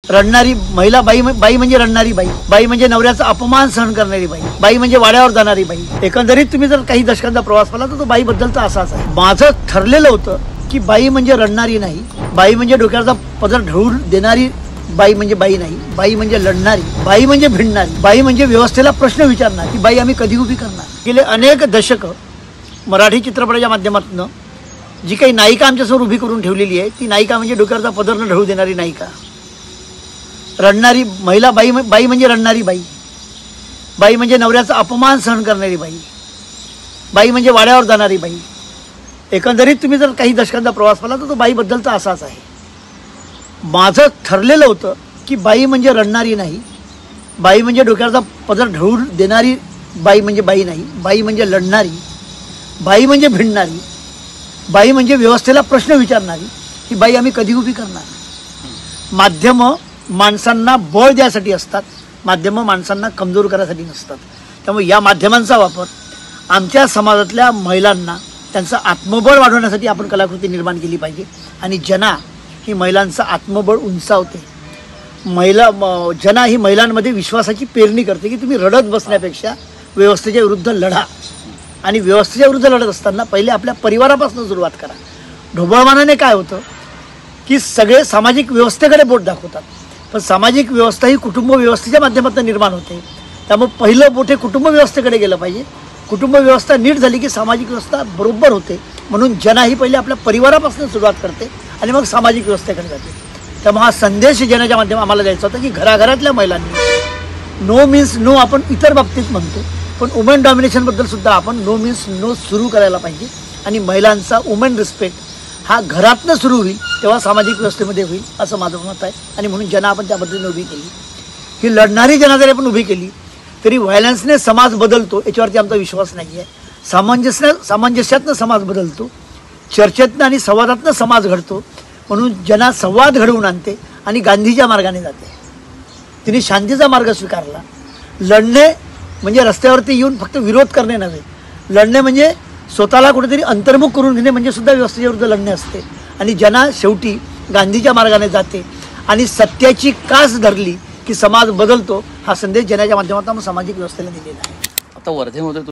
रडणारी महिला बाई बाई म्हणजे रडणारी बाई, बाई म्हणजे नवऱ्याचा अपमान सहन करणारी बाई, बाई म्हणजे वाड्यावर जाणारी बाई। एकंदरीत तुम्ही जर काही दशकांचा प्रवास केला तर तो बाई बद्दलचा असाच आहे। माझं ठरलेलं होतं की बाई म्हणजे रडणारी नाही, बाई म्हणजे डोक्याचा पदर ढळून देणारी बाई म्हणजे बाई नाही, बाई म्हणजे लढणारी, बाई म्हणजे भिडणारी, बाई म्हणजे व्यवस्थेला प्रश्न विचारणार, की बाई आम्ही कधी उभी करणार। गेले अनेक दशक मराठी चित्रपटाच्या माध्यमातून जी काही नायिका आमच्यासमोर उभी करून ठेवलेली आहे ती नायिका म्हणजे डोक्याचा पदर न ढळू देणारी नायिका, रडणारी महिला बाई बाई म्हणजे रडणारी बाई, बाई म्हणजे नवऱ्याचा अपमान सहन करणारी बाई, बाई म्हणजे वाड्यावर जाणारी बाई। एकंदरीत तुम्ही जर काही दशकांचा प्रवास केला तर तो बाई बद्दलचा असाच आहे। माझं ठरलेलं होतं की बाई म्हणजे रडणारी नाही, बाई म्हणजे डोक्याचा पदर ढळून देणारी बाई म्हणजे बाई नाही, बाई म्हणजे लढणारी, बाई म्हणजे भिडणारी, बाई म्हणजे व्यवस्थेला प्रश्न विचारणारी, की बाई आम्ही कधी उभी करणार। माध्यमं माणसांना बळ द्यासाठी असतात, माध्यमं माणसांना कमजोर करायसाठी नसतात। त्यामुळे या माध्यमांचा वापर आमच्या समाजातल्या महिलांना त्यांचं आत्मबळ वाढवण्यासाठी आपण कलाकृती निर्माण केली पाहिजे। आणि जना ही महिलांचं आत्मबळ उंचावते, जना ही महिलांमध्ये विश्वासाची पेरणी करते की तुम्ही रडत बसण्यापेक्षा व्यवस्थेच्या विरुद्ध लढा। आणि व्यवस्थेच्या विरुद्ध लढत असताना पहिले आपल्या परिवारापासून सुरुवात करा। ढोबळमानाने काय होतं की सगळे सामाजिक व्यवस्थेकडे बोट दाखवतात, पण सामाजिक व्यवस्था ही कुटुंब व्यवस्थेच्या माध्यमातून निर्माण होते। त्यामुळे पहिलं बोट हे कुटुंब व्यवस्थेकडे गेलं पाहिजे। कुटुंब व्यवस्था नीट झाली की सामाजिक व्यवस्था बरोबर होते। म्हणून जना ही पहिले आपल्या परिवारापासून सुरुवात करते आणि मग सामाजिक व्यवस्थेकडे जाते। त्यामुळे हा संदेश जनाच्या माध्यमात आम्हाला द्यायचा होता की घराघरातल्या महिलांनी नो मीन्स नो आपण इतर बाबतीत म्हणतो, पण वुमेन डॉमिनेशनबद्दल सुद्धा आपण नो मीन्स नो सुरू करायला पाहिजे। आणि महिलांचा वुमेन रिस्पेक्ट हा घरातनं सुरू होईल तेव्हा सामाजिक व्यवस्थेमध्ये होईल असं माझं मत आहे। आणि म्हणून जना आपण त्या पद्धतीने उभी केली। ही लढणारी जना जरी आपण उभी केली तरी व्हायलन्सने समाज बदलतो याच्यावरती आमचा विश्वास नाही आहे। सामंजस्यातनं समाज बदलतो, चर्चेतनं आणि संवादातनं समाज घडतो। म्हणून जना संवाद घडवून आणते आणि गांधीच्या मार्गाने जाते। तिने शांतीचा मार्ग स्वीकारला। लढणे म्हणजे रस्त्यावरती येऊन फक्त विरोध करणे नव्हे, लढणे म्हणजे स्वतःला कुठेतरी अंतर्मुख करून घेणे म्हणजे सुद्धा व्यवस्थेच्या विरुद्ध लढणे असते। आणि जना शेवटी गांधीच्या मार्गाने जाते आणि सत्याची कास धरली की समाज बदलतो। हा संदेश जनाच्या माध्यमातून सामाजिक व्यवस्थेला दिलेला आहे। आता वर्धेमध्ये